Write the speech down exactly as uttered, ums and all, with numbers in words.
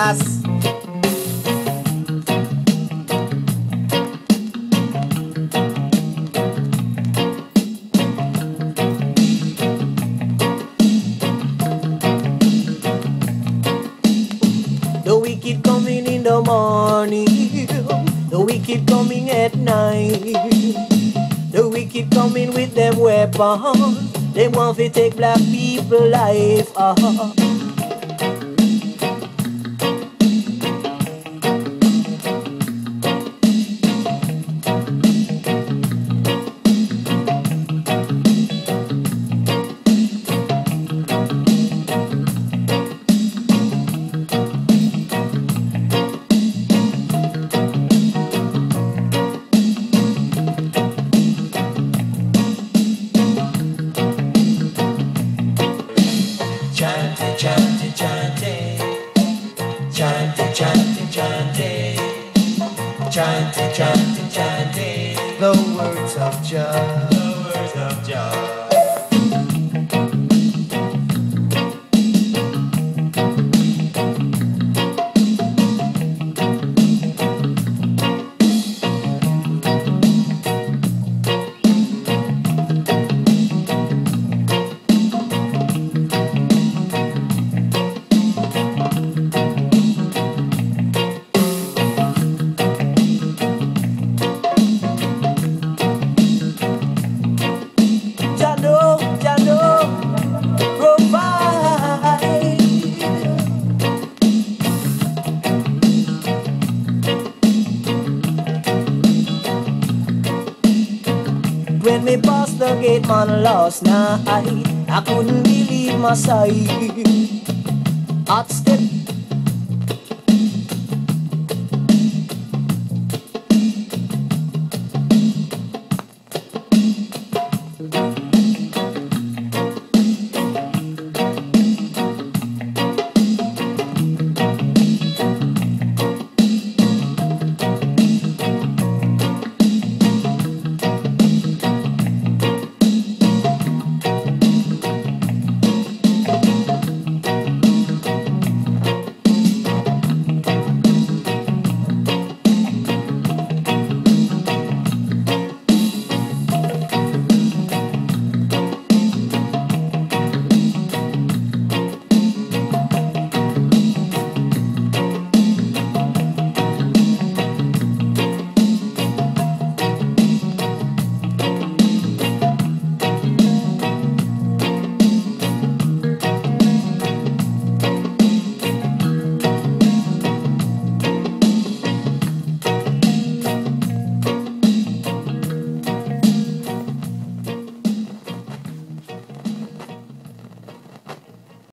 Yes. The wicked coming in the morning, the wicked coming at night, the wicked coming with them weapons. They want to take black people life. Uh-huh. Chanting, chanting, chanting, chanting, chanting, chanting, chanting, chanting, chanting, the words of JAH, the words of JAH. When me passed the gate man last night, I couldn't believe my sight. Hot step